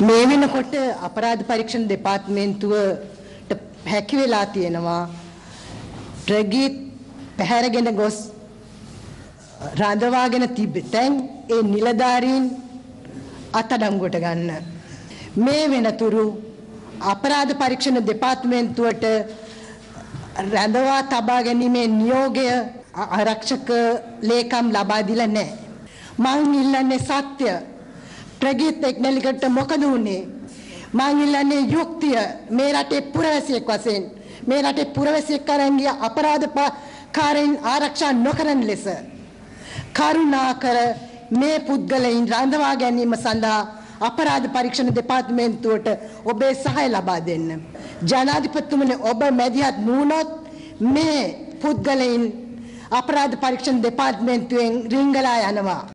මේ වෙනකොට අපරාධ පරීක්ෂණ දෙපාර්තමේන්තුවට හැකි වෙලා තියෙනවා ප්‍රගීත් පැහැරගෙන ගොස් රඳවාගෙන තිබෙතෙන් ඒ නිලධාරීන් අත්අඩංගුවට ගන්න. මේ වෙනතුරු අපරාධ පරීක්ෂණ දෙපාර්තමේන්තුවට රඳවා තබා ගැනීමේ නියෝගය ආරක්ෂක ලේකම් ලබා දීලා නැහැ. මං ඉල්ලන්නේ සත්‍ය. ප්‍රගීත් එක්නලිකට මොකද වුනේ? මං ඉල්ලන්නේ යුක්තිය. මේ රටේ පුරවැසියෙක් වශයෙන් මේ රටේ පුරවැසියෙක් කරන් ගිය අපරාධකාරයන් ආරක්ෂා නොකරන ලෙස කරුණාකර මේ පුද්ගලයන් රඳවා ගැනීම සඳහා අපරාධ පරීක්ෂණ දෙපාර්තමේන්තුවට ඔබේ සහාය ලබා දෙන්න. ජනාධිපතිතුමනි, ඔබ මැදිහත් නුනොත් මේ පුද්ගලයන් අපරාධ පරීක්ෂණ දෙපාර්තමේන්තුවෙන් රිංගලා යනවා.